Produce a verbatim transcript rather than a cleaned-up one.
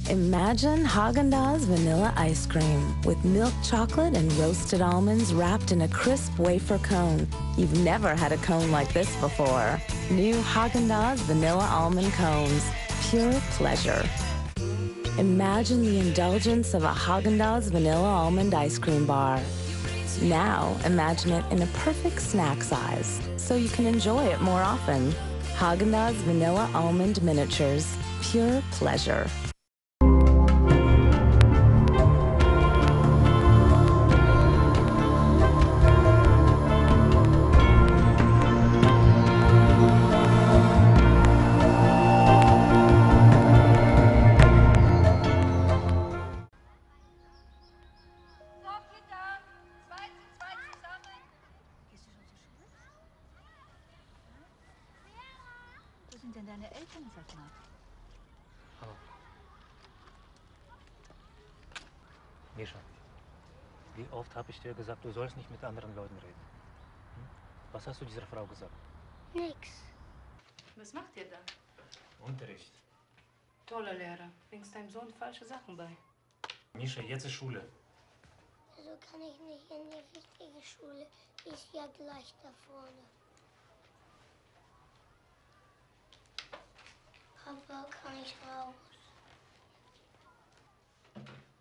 Imagine Haagen-Dazs vanilla ice cream with milk chocolate and roasted almonds wrapped in a crisp wafer cone. You've never had a cone like this before. New Haagen-Dazs vanilla almond cones. Pure pleasure. Imagine the indulgence of a Haagen-Dazs vanilla almond ice cream bar. Now, imagine it in a perfect snack size, so you can enjoy it more often. Haagen-Dazs vanilla almond miniatures. Pure pleasure. Wo sind denn deine Eltern, sag mal? Hallo. Mischa, wie oft habe ich dir gesagt, du sollst nicht mit anderen Leuten reden? Hm? Was hast du dieser Frau gesagt? Nix. Was macht ihr da? Unterricht. Toller Lehrer. Bringst deinem Sohn falsche Sachen bei. Mischa, jetzt ist Schule. Also kann ich nicht in die richtige Schule. Die ist ja gleich da vorne. Papa, kann ich raus?